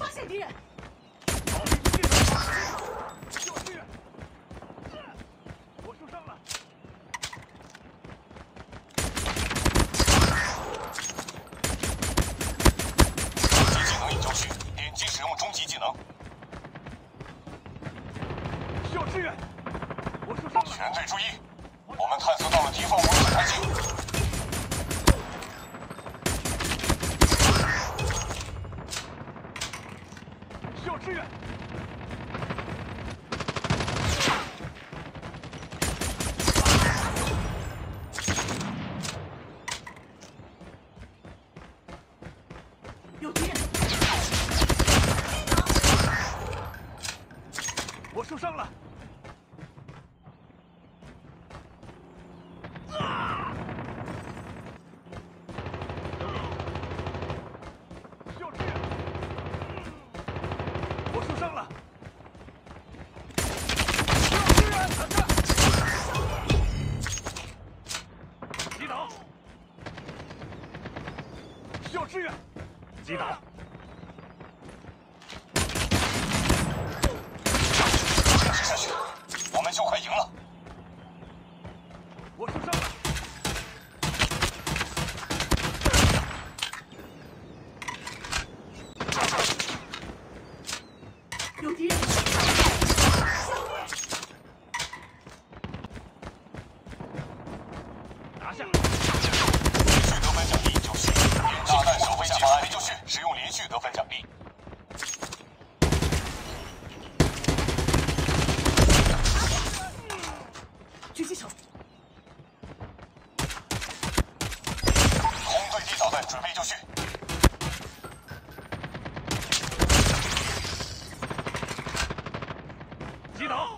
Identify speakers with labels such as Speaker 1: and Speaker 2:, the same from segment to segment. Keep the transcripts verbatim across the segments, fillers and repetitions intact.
Speaker 1: 现敌人！
Speaker 2: 救支援！我受伤了。
Speaker 3: 终极技能已交续，点击使用终极技能。
Speaker 2: 需要支援！我受伤了。
Speaker 3: 全队注意，我们探测到了敌方武器弹性。
Speaker 2: 支援！
Speaker 1: 有敌人！
Speaker 2: 我受伤了。需要支援！我受伤了。 击倒！需要支援！击倒！
Speaker 3: 坚持下去，我们就快赢了。
Speaker 2: 我受伤了。
Speaker 1: 有敌人！
Speaker 2: 拿下！
Speaker 3: 连续得分奖励就是炸弹守卫计划就是使用连续得分奖励。
Speaker 1: 狙击手！
Speaker 3: 空对地导弹准备就绪。
Speaker 2: 击倒！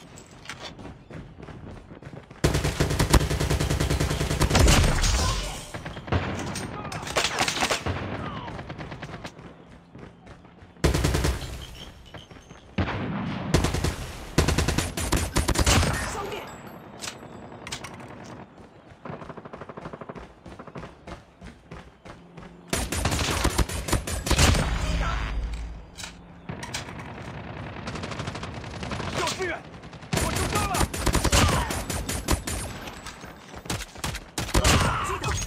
Speaker 2: 支援！我受伤了。
Speaker 1: 击倒！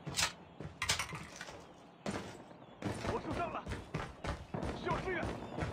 Speaker 2: 我受伤了，需要支援。